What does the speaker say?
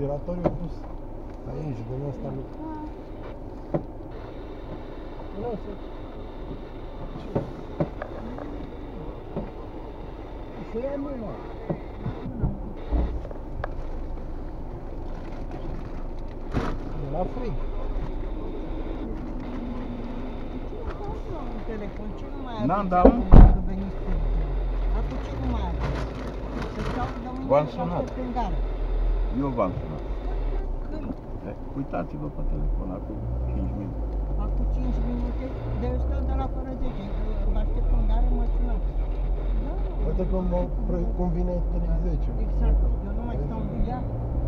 Refrigeratorul e pus aici, din ăsta mic. Nu, să ia mâna. E la frig. Telefon, ce nu mai are? N-am dat, mă. Acum ce nu mai are? Să-ți caut de mâine V-am să sunat. aștept în gară. Eu v-am sunat. Când? Uitați-vă pe telefon acum 5 minute. Acum 5 minute, de eu stau de la fără 10. Vă aștept în gară, mă sunați. Da. Uite cum vine 30. Exact. Eu nu mai stau în ea.